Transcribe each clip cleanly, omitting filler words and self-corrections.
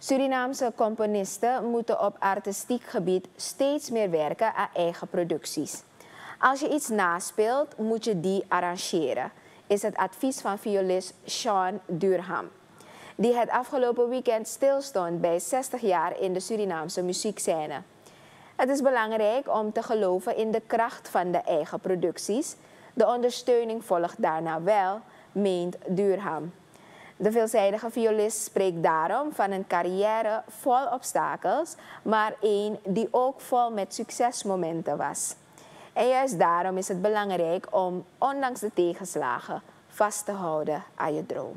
Surinaamse componisten moeten op artistiek gebied steeds meer werken aan eigen producties. Als je iets naspeelt, moet je die arrangeren, is het advies van violist Sean Durham, die het afgelopen weekend stilstond bij 60 jaar in de Surinaamse muziekscène. Het is belangrijk om te geloven in de kracht van de eigen producties. De ondersteuning volgt daarna wel, meent Durham. De veelzijdige violist spreekt daarom van een carrière vol obstakels, maar één die ook vol met succesmomenten was. En juist daarom is het belangrijk om, ondanks de tegenslagen, vast te houden aan je droom.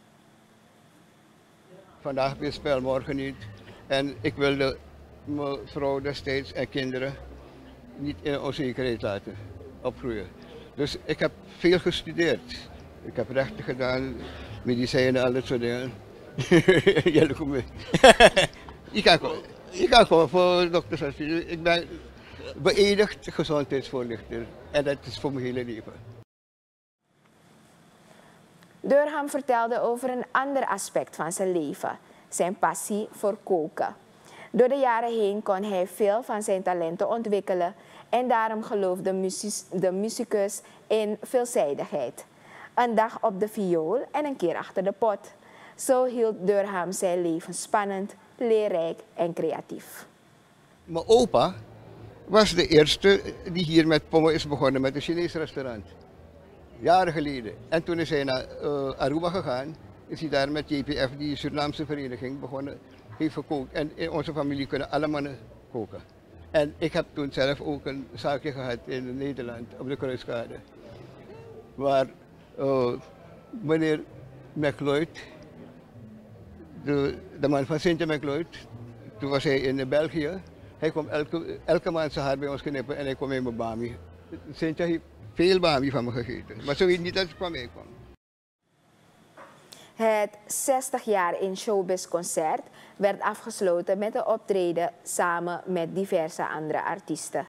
Vandaag heb je spel, morgen niet. En ik wilde mijn vrouw destijds en kinderen niet in onzekerheid laten opgroeien. Dus ik heb veel gestudeerd. Ik heb rechten gedaan, medicijnen, al dat soort dingen. Jullie komen. Je kan gewoon voor dokters. Ik ben beëdigd gezondheidsvoorlichter en dat is voor mijn hele leven. Durham vertelde over een ander aspect van zijn leven, zijn passie voor koken. Door de jaren heen kon hij veel van zijn talenten ontwikkelen en daarom geloofde de muzikus in veelzijdigheid. Een dag op de viool en een keer achter de pot. Zo hield Durham zijn leven spannend, leerrijk en creatief. Mijn opa was de eerste die hier met pommen is begonnen met een Chinees restaurant. Jaren geleden. En toen is hij naar Aruba gegaan, is hij daar met JPF, die Surinaamse vereniging, begonnen, heeft gekookt. En in onze familie kunnen alle mannen koken. En ik heb toen zelf ook een zaakje gehad in Nederland, op de Kruiskade. Waar meneer McLeod, de man van Sintje McLeod, toen was hij in België. Hij kwam elke maand zijn haar bij ons knippen en hij kwam in mijn bami. Sintje heeft veel bami van me gegeten, maar zo weet niet dat ik van mij kwam. Het 60 jaar in Showbiz concert werd afgesloten met een optreden samen met diverse andere artiesten.